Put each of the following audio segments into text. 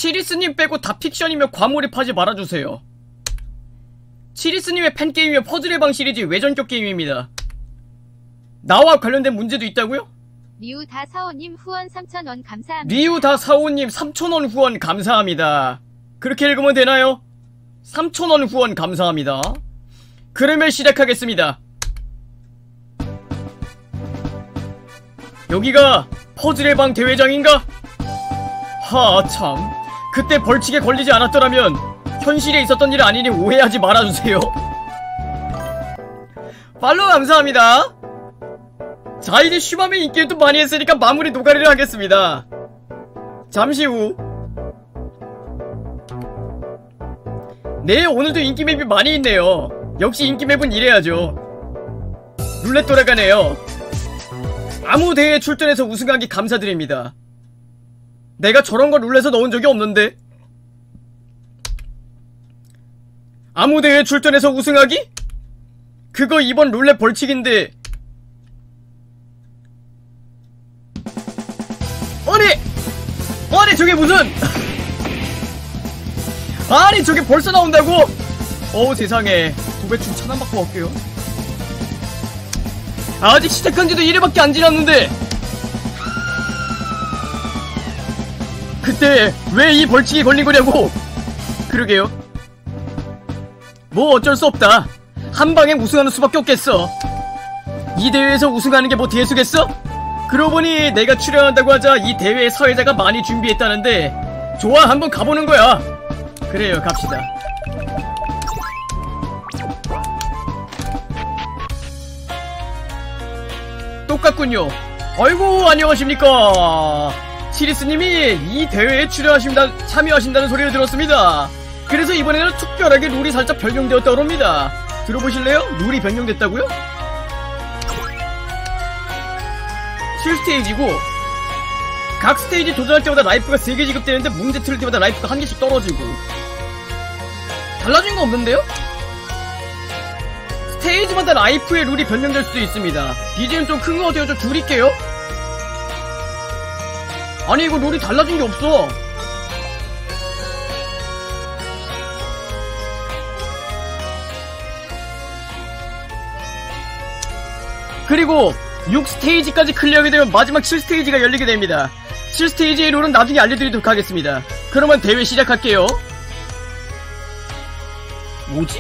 치리스님 빼고 다 픽션이며 과몰입하지 말아주세요. 치리스님의 팬게임이며 퍼즐의 방 시리즈 외전격 게임입니다. 나와 관련된 문제도 있다고요? 리우다사오님 후원 3,000원 감사합니다. 리우다사오님 3,000원 후원 감사합니다. 그렇게 읽으면 되나요? 3,000원 후원 감사합니다. 그러면 시작하겠습니다. 여기가 퍼즐의 방 대회장인가? 하참, 그때 벌칙에 걸리지 않았더라면 현실에 있었던 일 아니니 오해하지 말아주세요. 팔로우 감사합니다. 자, 이제 슈마맨 인기를 또 많이 했으니까 마무리 노가리를 하겠습니다. 잠시 후. 네, 오늘도 인기 맵이 많이 있네요. 역시 인기 맵은 이래야죠. 룰렛 돌아가네요. 아무 대회에 출전해서 우승하기 감사드립니다. 내가 저런 거 룰렛에 넣은 적이 없는데. 아무 대회에 출전해서 우승하기? 그거 이번 룰렛 벌칙인데. 아니 저게 무슨 아니 저게 벌써 나온다고? 어우 세상에. 도배충 차단받고 올게요. 아직 시작한지도 1회밖에 안 지났는데 그때 왜 이 벌칙이 걸린 거냐고. 그러게요. 뭐 어쩔 수 없다. 한방에 우승하는 수밖에 없겠어. 이 대회에서 우승하는 게 뭐 대수겠어? 그러고 보니 내가 출연한다고 하자 이 대회에 사회자가 많이 준비했다는데 좋아, 한번 가보는 거야. 그래요, 갑시다. 똑같군요. 아이고, 안녕하십니까. 치리스님이 이 대회에 참여하신다는 소리를 들었습니다. 그래서 이번에는 특별하게 룰이 살짝 변경되었다고 합니다. 들어보실래요? 룰이 변경됐다고요? 7스테이지고 각 스테이지 도전할 때마다 라이프가 3개 지급되는데 문제 틀을 때마다 라이프가 1개씩 떨어지고. 달라진 거 없는데요? 스테이지마다 라이프의 룰이 변경될 수도 있습니다. BGM 좀 큰 거 같아요. 좀 줄일게요. 아니 이거 룰이 달라진 게 없어. 그리고 6스테이지까지 클리어하게 되면 마지막 7스테이지가 열리게 됩니다. 7스테이지의 룰은 나중에 알려드리도록 하겠습니다. 그러면 대회 시작할게요. 뭐지?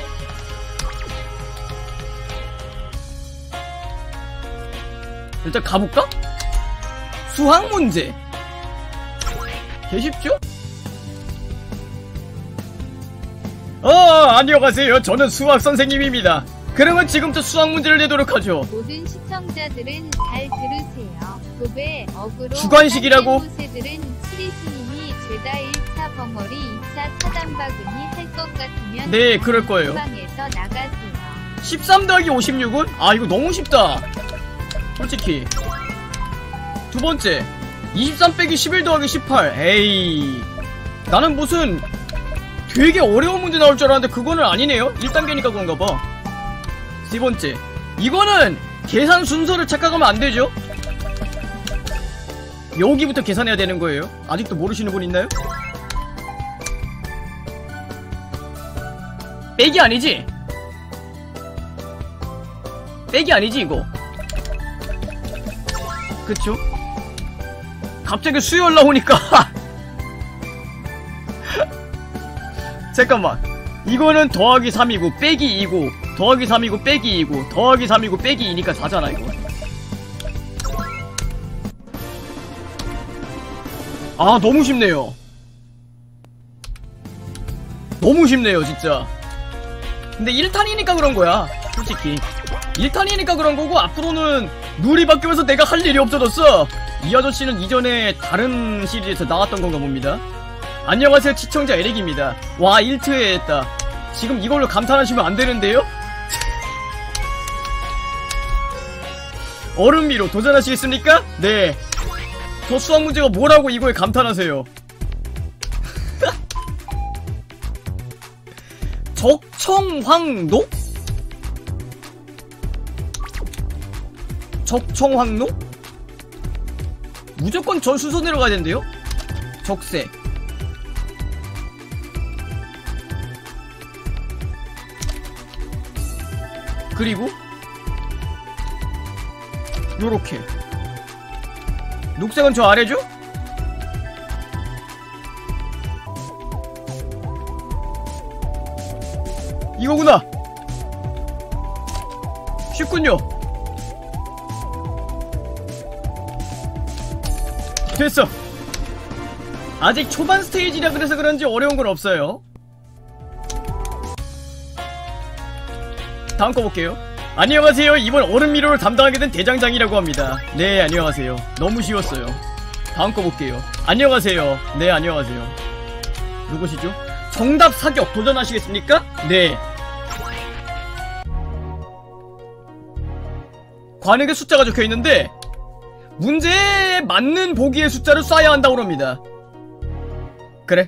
일단 가볼까? 수학 문제. 개쉽죠? 안녕하세요. 저는 수학 선생님입니다. 그러면 지금부터 수학 문제를 내도록 하죠. 모든 시청자들은 잘 들으세요. 도배, 어그로, 주관식이라고? 세들은 치리스님이 죄다 1차 벙어리 2차 차단박음이 할 것 같으면 네, 그럴 거예요. 방에서 나가세요. 13 더하기 56은? 아, 이거 너무 쉽다. 솔직히. 두 번째. 23 빼기 11 더하기 18. 에이. 나는 무슨 되게 어려운 문제 나올 줄 알았는데 그거는 아니네요. 1단계니까 그런가 봐. 세 번째. 이거는 계산 순서를 착각하면 안 되죠? 여기부터 계산해야 되는 거예요. 아직도 모르시는 분 있나요? 빼기 아니지? 빼기 아니지 이거? 그쵸? 갑자기 수열 나오니까 잠깐만. 이거는 더하기 3이고 빼기 2고 더하기 3이고 빼기 2고 더하기 3이고 빼기 2니까 4잖아 이거. 아, 너무 쉽네요. 너무 쉽네요 진짜. 근데 1탄이니까 그런 거야 솔직히. 1탄이니까 그런 거고 앞으로는 룰이 바뀌면서 내가 할 일이 없어졌어. 이 아저씨는 이전에 다른 시리즈에서 나왔던 건가 봅니다. 안녕하세요, 시청자 에릭입니다. 와, 1트에 했다. 지금 이걸로 감탄하시면 안 되는데요? 얼음미로 도전하시겠습니까? 네. 저 수학 문제가 뭐라고 이거에 감탄하세요. 적청황로? 적청황로? 무조건 전 순서 내려가야 된대요? 적색. 그리고 요렇게 녹색은 저 아래죠? 이거구나. 쉽군요. 됐어. 아직 초반 스테이지라 그래서 그런지 어려운 건 없어요. 다음 거 볼게요. 안녕하세요. 이번 얼음 미로를 담당하게 된 대장장이라고 합니다. 네, 안녕하세요. 너무 쉬웠어요. 다음 거 볼게요. 안녕하세요. 네, 안녕하세요. 누구시죠? 정답 사격 도전하시겠습니까? 네. 관역에 숫자가 적혀있는데 문제에 맞는 보기의 숫자를 쏴야 한다고 합니다. 그래.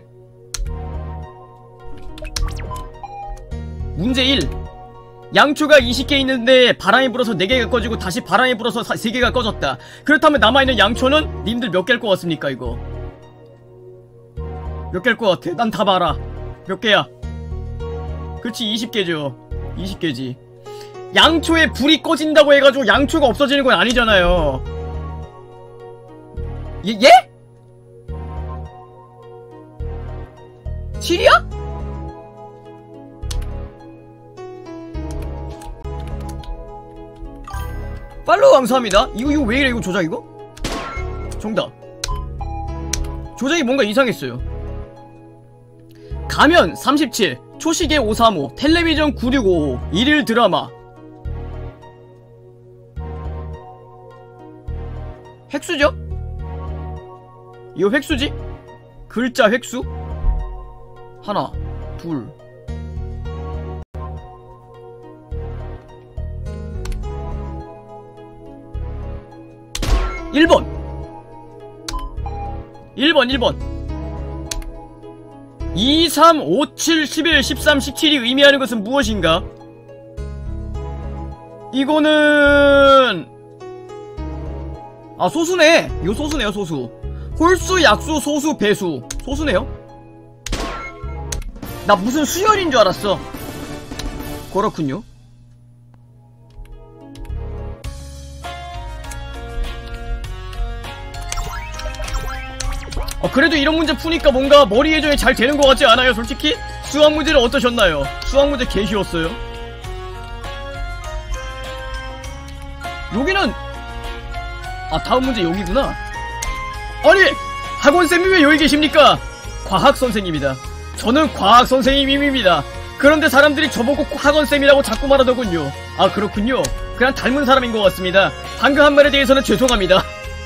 문제 1. 양초가 20개 있는데 바람이 불어서 4개가 꺼지고 다시 바람이 불어서 3개가 꺼졌다. 그렇다면 남아있는 양초는 님들 몇 개일 것 같습니까 이거? 몇 개일 것 같아? 난 답 알아. 몇 개야? 그렇지 20개죠. 20개지. 양초에 불이 꺼진다고 해가지고 양초가 없어지는 건 아니잖아요. 예? 7이야? 팔로우 감사합니다. 이거 왜 이래? 이거 조작 이거? 정답. 조작이 뭔가 이상했어요. 가면 37, 초시계 535, 텔레비전 9655, 일일 드라마. 획수죠? 이거 획수지? 글자 획수? 하나, 둘. 1번 2, 3, 5, 7, 11, 13, 17이 의미하는 것은 무엇인가? 이거는 아 소수네. 이거 소수네요. 소수. 홀수, 약수, 소수, 배수. 소수네요. 나 무슨 수열인 줄 알았어. 그렇군요. 그래도 이런 문제 푸니까 뭔가 머리 예정이 잘 되는 것 같지 않아요? 솔직히? 수학 문제는 어떠셨나요? 수학 문제 개 쉬웠어요. 여기는 다음 문제 여기구나. 아니! 학원쌤이 왜 여기 계십니까? 과학선생님이다. 저는 과학선생님입니다. 그런데 사람들이 저보고 꼭 학원쌤이라고 자꾸 말하더군요. 아 그렇군요. 그냥 닮은 사람인 것 같습니다. 방금 한 말에 대해서는 죄송합니다.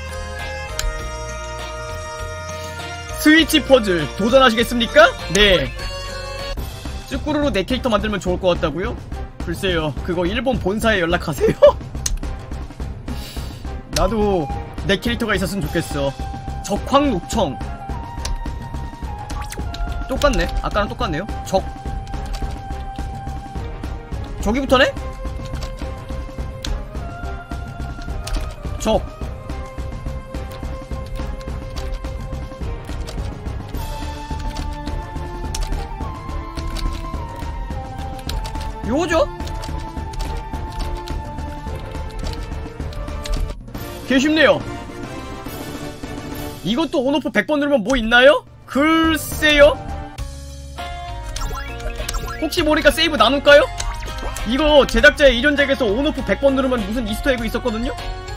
스위치 퍼즐 도전하시겠습니까? 네. 쭈꾸루로 내 캐릭터 만들면 좋을 것 같다고요? 글쎄요. 그거 일본 본사에 연락하세요. 나도 내 캐릭터가 있었으면 좋겠어. 적황록청. 똑같네. 아까랑 똑같네요. 저기부터네? 요거죠? 개 쉽네요. 이것도 온오프 100번 누르면 뭐 있나요? 글쎄요? 혹시 모르니까 세이브 나눌까요? 이거 제작자의 이전작에서 온오프 100번 누르면 무슨 이스터에그 있었거든요?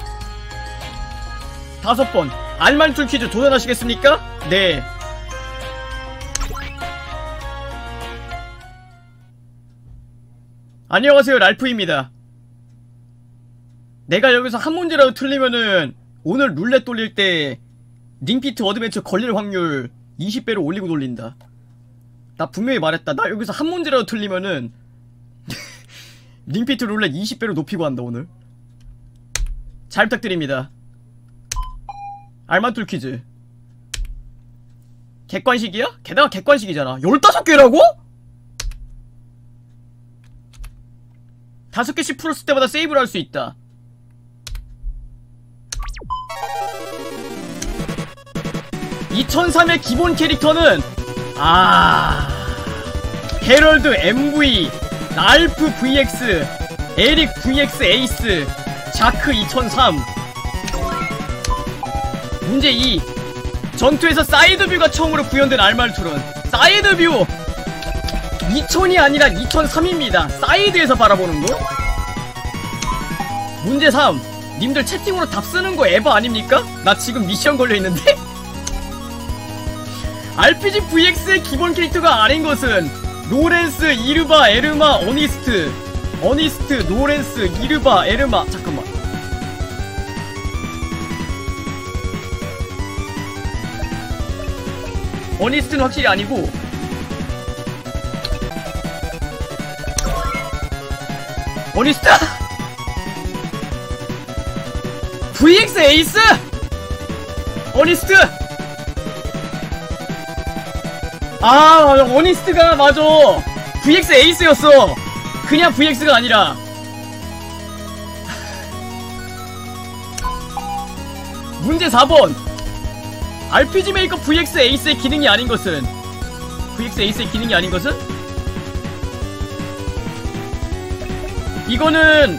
5번 알만툴 퀴즈 도전하시겠습니까? 네. 안녕하세요, 랄프입니다. 내가 여기서 한 문제라도 틀리면은 오늘 룰렛 돌릴 때 링피트 어드벤처 걸릴 확률 20배로 올리고 돌린다. 나 분명히 말했다. 나 여기서 한 문제라도 틀리면은 링피트 룰렛 20배로 높이고 한다 오늘. 잘 부탁드립니다. 알만툴 퀴즈 객관식이야? 게다가 객관식이잖아. 15개라고? 5개씩 풀었을 때마다 세이브를 할 수 있다. (2003) 의 기본 캐릭터는 헤럴드 MV, 랄프 VX, 에릭 vs 에이스 자크 2003. 문제 2. 전투에서 사이드뷰가 처음으로 구현된 알말투론. 사이드뷰 2000이 아니라 2003입니다. 사이드에서 바라보는 거. 문제 3. 님들 채팅으로 답 쓰는 거 에바 아닙니까? 나 지금 미션 걸려있는데? RPG VX의 기본 캐릭터가 아닌 것은 로렌스, 이르바, 에르마, 어니스트, 로렌스, 이르바, 에르마. 잠깐만. 어니스트는 확실히 아니고 어니스트! VX 에이스! 어니스트! 아, 맞아. 어니스트가 맞아. VX 에이스였어. 그냥 VX가 아니라. 문제 4번. RPG 메이커 VX 에이스의 기능이 아닌 것은? VX 에이스의 기능이 아닌 것은? 이거는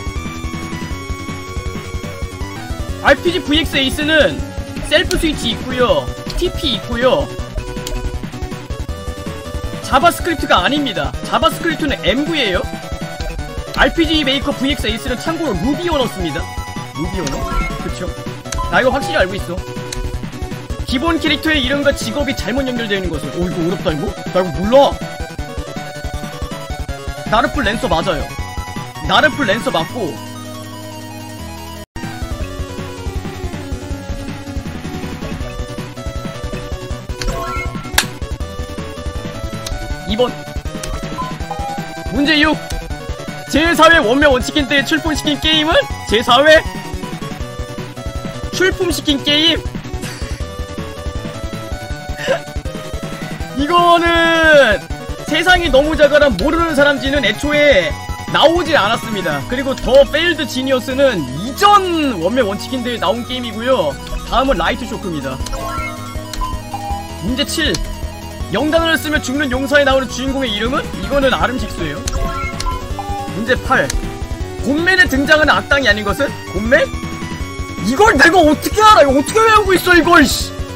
RPG VX 에이스는 셀프 스위치 있고요, TP 있고요, 자바스크립트가 아닙니다. 자바스크립트는 MV예요. RPG 메이커 VX 에이스는 참고로 루비 언어씁니다. 루비 언어? 그쵸? 나 이거 확실히 알고 있어. 기본 캐릭터의 이름과 직업이 잘못 연결되어 있는 것은. 오, 이거 어렵다 이거? 나 이거 몰라. 나르풀 랜서 맞아요. 나르풀 랜서 맞고 2번 문제 6. 제4회 원매 원치킨 때 출품시킨 게임은? 제4회 출품시킨 게임? 이거는 세상이 너무 작아라 모르는 사람지는 애초에 나오질 않았습니다. 그리고 더 페일드 지니어스는 이전 원매 원치킨대에 나온 게임이고요. 다음은 라이트 쇼크입니다. 문제 7. 영단어를 쓰며 죽는 용사에 나오는 주인공의 이름은? 이거는 아름식수예요. 문제 8. 곰맨에 등장하는 악당이 아닌 것은? 곰맨? 이걸 내가 어떻게 알아? 이거 어떻게 외우고 있어 이걸.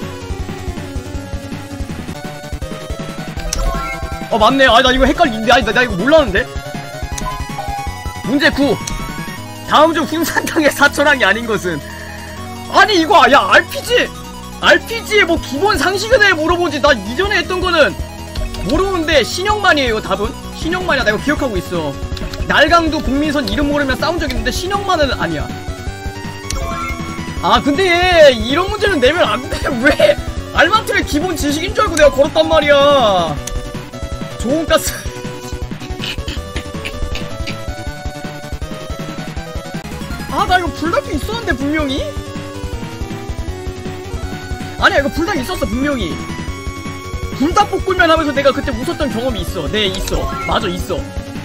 맞네. 나 이거 헷갈린데. 나 이거 몰랐는데. 문제 9. 다음 중 훈산탕의 사철왕이 아닌 것은? 아니 이거 야 RPG의 뭐 기본 상식에 대해 물어보지. 나 이전에 했던 거는 모르는데 신영만이에요. 답은 신영만이야. 나 이거 기억하고 있어. 날강도 국민선 이름 모르면 싸운 적 있는데 신영만은 아니야. 아 근데 이런 문제는 내면 안 돼. 왜? 알마트의 기본 지식인 줄 알고 내가 걸었단 말이야. 좋은 가스. 나 이거 불닭도 있었는데 분명히? 아니야 이거 불닭 있었어 분명히. 불닭볶음면 하면서 내가 그때 웃었던 경험이 있어. 네 있어. 맞아 있어.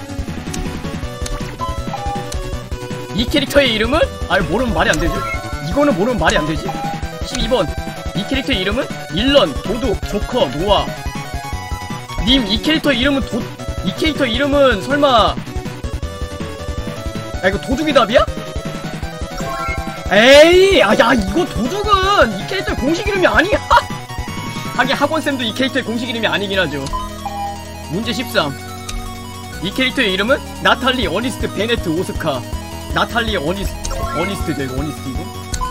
이 캐릭터의 이름은? 모르면 말이 안되지. 이거는 모르면 말이 안되지. 12번. 이 캐릭터의 이름은? 일런, 도둑, 조커, 노아. 님 이 캐릭터 이름은 이 캐릭터 이름은 설마 이거 도둑이 답이야? 에이 야 이거 도둑은 이 캐릭터의 공식 이름이 아니야. 하긴 학원쌤도 이 캐릭터의 공식 이름이 아니긴 하죠. 문제 13. 이 캐릭터의 이름은? 나탈리, 어니스트, 베네트, 오스카. 나탈리, 어니스트죠 이거. 어니스트 이거.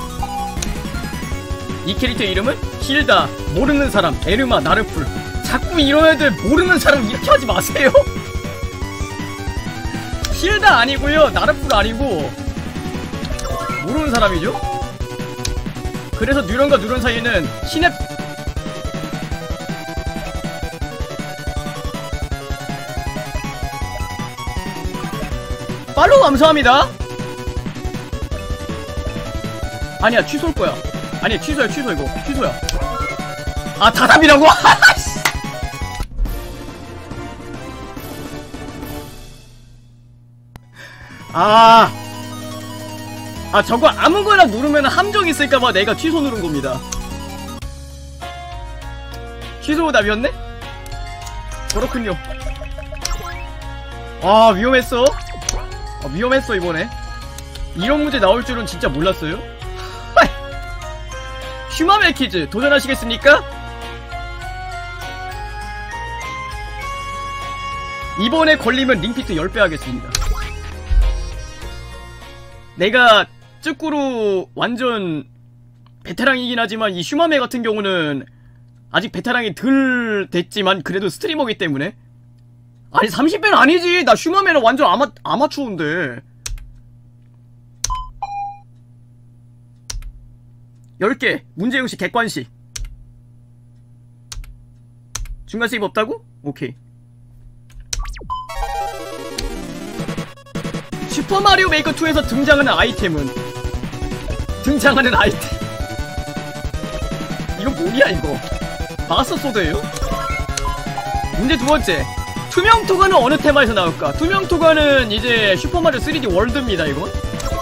이 캐릭터의 이름은? 힐다, 모르는 사람, 에르마, 나르풀. 자꾸 이런 애들 모르는 사람 이렇게 하지 마세요. 힐다 아니고요, 나르풀 아니고 모르는 사람이죠. 그래서 뉴런과 뉴런 사이에는 시냅 팔로우 감사합니다. 아니야 취소일 거야. 아니야 취소야 취소. 이거 취소야. 다답이라고? 저거 아무거나 누르면 함정 있을까봐 내가 취소 누른 겁니다. 취소 답이었네? 그렇군요. 위험했어. 위험했어 이번에. 이런 문제 나올 줄은 진짜 몰랐어요. 슈마멜 퀴즈 도전하시겠습니까? 이번에 걸리면 링피트 10배 하겠습니다. 내가 쭈꾸루 완전 베테랑이긴 하지만 이 슈마멜 같은 경우는 아직 베테랑이 덜 됐지만 그래도 스트리머기 때문에. 아니 30배는 아니지. 나 슈마멜은 완전 아마추어인데. 10개 문제형식 객관식. 중간 세이브 없다고? 오케이. 슈퍼마리오 메이커 2에서 등장하는 아이템은 이거 뭐냐 이거. 마스터 소드예요? 문제 두 번째. 투명 토가는 어느 테마에서 나올까? 투명 토가는 이제 슈퍼마리오 3D 월드입니다 이건.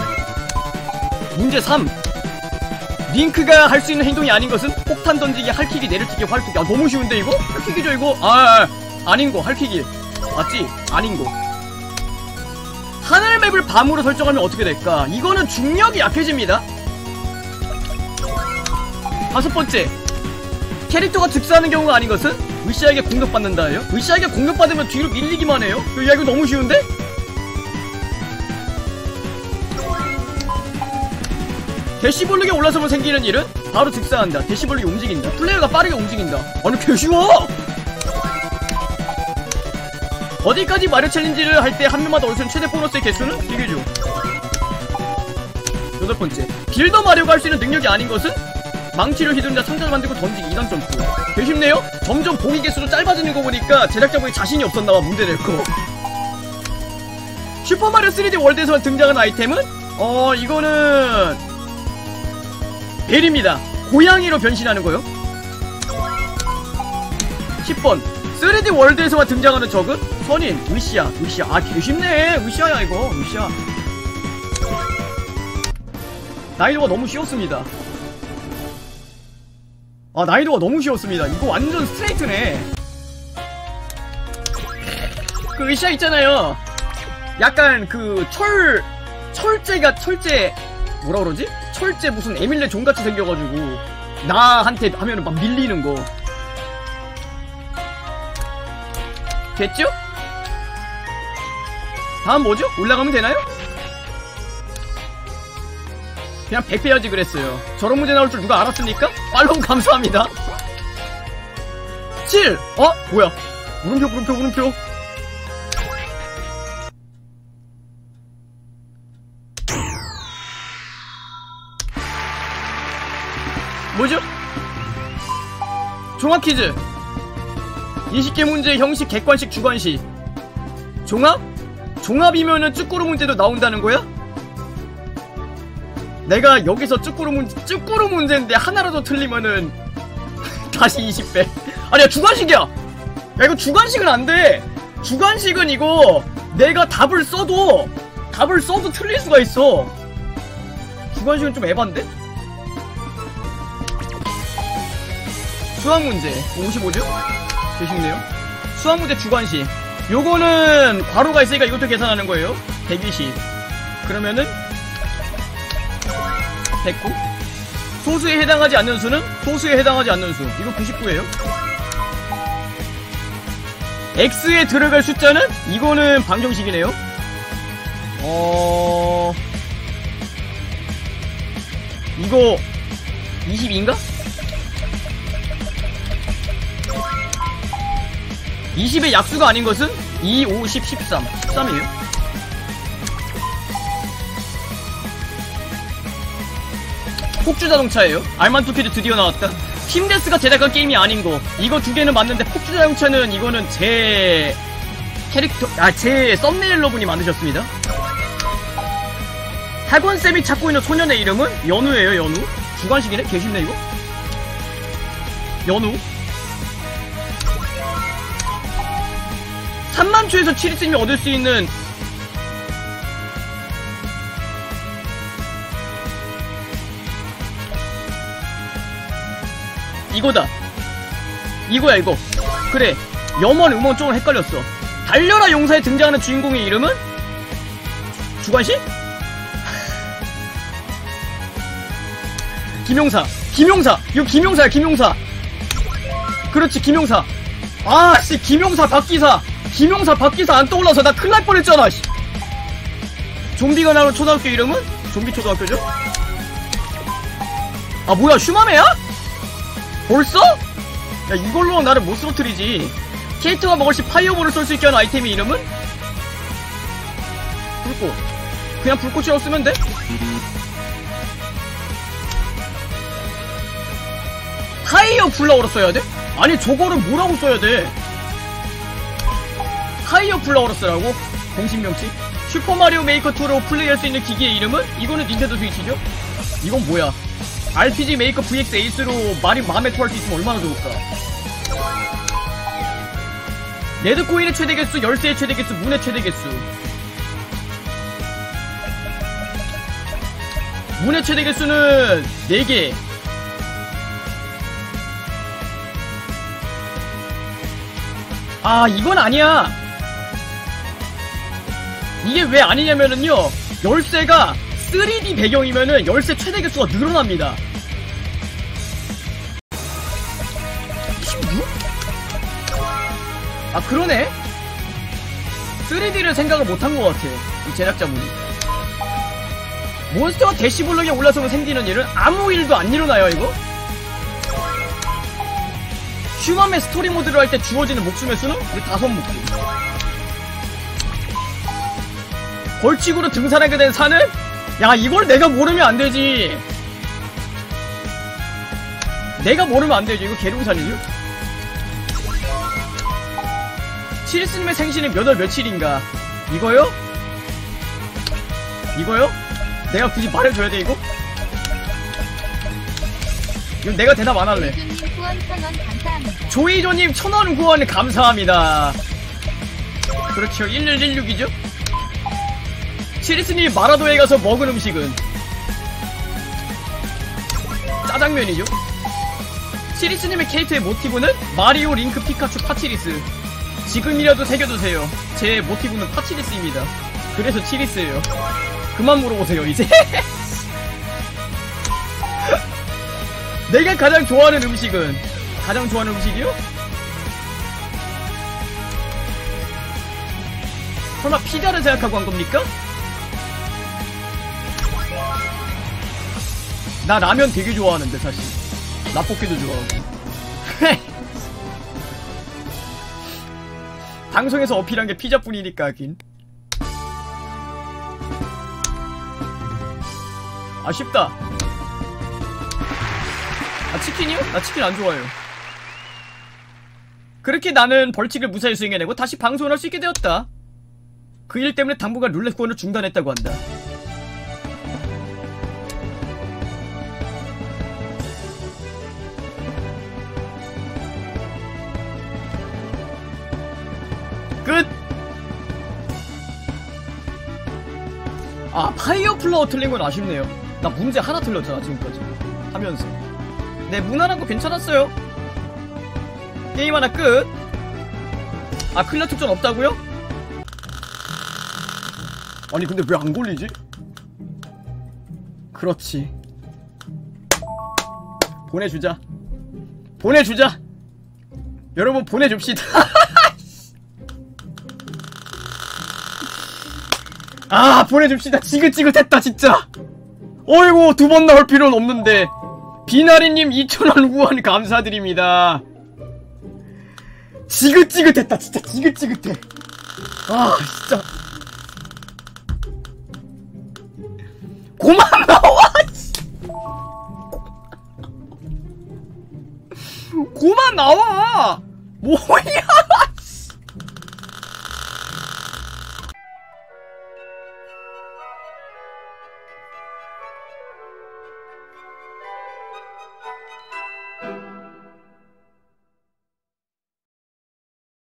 문제 3. 링크가 할 수 있는 행동이 아닌 것은 폭탄 던지기, 할퀴기, 내려치기, 활쏘기. 아 너무 쉬운데 이거? 할퀴기죠 이거? 아닌거 할퀴기 맞지? 아닌거. 하늘 맵을 밤으로 설정하면 어떻게 될까? 이거는 중력이 약해집니다. 다섯 번째. 캐릭터가 즉사하는 경우가 아닌 것은 으쌰에게 공격받는다예요? 으쌰에게 공격받으면 뒤로 밀리기만 해요? 야 이거 너무 쉬운데? 대시볼룩에 올라서면 생기는 일은 바로 즉사한다. 대시볼룩이 움직인다. 플레이어가 빠르게 움직인다. 아니 개 쉬워! 어디까지 마리오 챌린지를 할 때 한 명마다 올 수 있는 최대 보너스의 개수는 비교죠. 여덟 번째. 빌더 마리오가 할 수 있는 능력이 아닌 것은 망치를 휘두른다, 상자를 만들고 던지기, 2단 점프. 개 쉽네요? 점점 보기 개수도 짧아지는 거 보니까 제작자분이 자신이 없었나봐. 문제 냈고. 슈퍼마리오 3D 월드에서만 등장하는 아이템은 이거는 벨입니다. 고양이로 변신하는 거요. 10번. 3D 월드에서만 등장하는 적은 선인, 으쌰. 아, 개 쉽네. 으쌰야, 이거. 으쌰. 난이도가 너무 쉬웠습니다. 난이도가 너무 쉬웠습니다. 이거 완전 스트레이트네. 그 으쌰 있잖아요. 약간 그 철제 뭐라 그러지? 철제 무슨 에밀레 종같이 생겨가지고 나한테 하면은 막 밀리는 거. 됐죠? 다음 뭐죠? 올라가면 되나요? 그냥 100배 해야지 그랬어요. 저런 문제 나올 줄 누가 알았습니까? 팔로우 감사합니다. 7! 뭐야? 물음표. 뭐죠? 종합 퀴즈. 20개 문제 형식, 객관식, 주관식. 종합이면은 쭈꾸루 문제도 나온다는 거야? 내가 여기서 쭈꾸루 문제인데 하나라도 틀리면은 다시 20배. 아니야, 주관식이야! 야, 이거 주관식은 안 돼! 주관식은 이거 내가 답을 써도 틀릴 수가 있어. 주관식은 좀 에반데? 수학문제 55죠? 되시네요. 수학문제 주관식. 요거는 괄호가 있으니까 이것도 계산하는 거예요. 120. 그러면은 109. 소수에 해당하지 않는 수는 소수에 해당하지 않는 수. 이거 99예요. X에 들어갈 숫자는 이거는 방정식이네요. 이거 22인가? 20의 약수가 아닌 것은 2, 5, 10, 13. 13이에요. 폭주자동차예요. 알만투 퀴즈 드디어 나왔다. 팀데스가 제작한 게임이 아닌 거. 이거 두 개는 맞는데 폭주자동차는 이거는 제 제 썸네일러 분이 만드셨습니다. 학원쌤이 찾고 있는 소년의 이름은 연우예요. 연우. 주관식이네? 개쉽네 이거. 연우. 3만초에서 7있으면 얻을 수 있는 이거다. 이거야 이거. 그래, 염원 음원 조금 헷갈렸어. 달려라 용사에 등장하는 주인공의 이름은 주관식? 김용사. 이거 김용사야, 김용사. 그렇지, 김용사. 아씨, 김용사 박기사 안 떠올라서 나 큰일 날 뻔했잖아. 씨. 좀비가 나오는 초등학교 이름은? 좀비 초등학교죠? 아 뭐야, 슈마메야? 벌써? 야, 이걸로 나를 못 쓰러뜨리지. 캐릭터가 먹을 시 파이어볼을 쏠 수 있게 하는 아이템의 이름은? 불꽃. 그냥 불꽃이라고 쓰면 돼? 파이어 플라워로 써야 돼? 아니, 저거를 뭐라고 써야 돼? 파이어 플라워로 쓰라고? 공식 명칭? 슈퍼마리오 메이커 2로 플레이할 수 있는 기기의 이름은? 이거는 닌텐도 스위치죠? 이건 뭐야? RPG 메이커 VX 에이스로 마리오 마음에 토할 수 있으면 얼마나 좋을까? 레드코인의 최대 개수, 열쇠의 최대 개수, 문의 최대 개수. 문의 최대 개수는 4개. 아, 이건 아니야. 이게 왜 아니냐면은요, 열쇠가 3D 배경이면은 열쇠 최대 개수가 늘어납니다. 16? 아, 그러네? 3D를 생각을 못한 것 같아, 이 제작자분이. 몬스터가 대시블럭에 올라서면 생기는 일은 아무 일도 안 일어나요, 이거? 휴먼의 스토리 모드를 할 때 주어지는 목숨의 수는? 우리 5목숨. 벌칙으로 등산하게 된 산은? 야, 이걸 내가 모르면 안 되지. 내가 모르면 안 되지. 이거 계룡산이죠? 치리스님의 생신은 몇 월 며칠인가? 이거요? 이거요? 내가 굳이 말해줘야 돼, 이거? 이건 내가 대답 안 할래. 조이조님 후원 1000원 감사합니다. 조이조님 1000원 후원 감사합니다. 그렇죠, 1116이죠? 치리스님이 마라도에 가서 먹은 음식은 짜장면이죠? 치리스님의 캐릭터의 모티브는 마리오, 링크, 피카츄, 파치리스. 지금이라도 새겨두세요. 제 모티브는 파치리스입니다. 그래서 치리스예요. 그만 물어보세요, 이제. 내가 가장 좋아하는 음식은? 가장 좋아하는 음식이요? 설마 피자를 생각하고 한 겁니까? 나 라면 되게 좋아하는데, 사실. 라볶이도 좋아하고. 방송에서 어필한 게 피자뿐이니까 하긴. 아쉽다. 아, 치킨이요? 나 치킨 안 좋아해요. 그렇게 나는 벌칙을 무사히 수행해내고 다시 방송을 할 수 있게 되었다. 그 일 때문에 당분간 룰렛 구원을 중단했다고 한다. 끝! 아, 파이어 플라워 틀린 건 아쉽네요. 나 문제 하나 틀렸잖아, 지금까지. 하면서. 네, 무난한 거 괜찮았어요. 게임 하나 끝. 아, 클리어 특전 없다고요? 아니, 근데 왜 안 걸리지? 그렇지. 보내주자. 보내주자. 여러분, 보내줍시다. 아, 보내줍시다. 지긋지긋했다, 진짜. 어이구, 2번 나올 필요는 없는데. 비나리님 2000원 후원 감사드립니다. 지긋지긋했다, 진짜 지긋지긋해. 아, 진짜. 고만 나와! 고만 나와! 뭐야!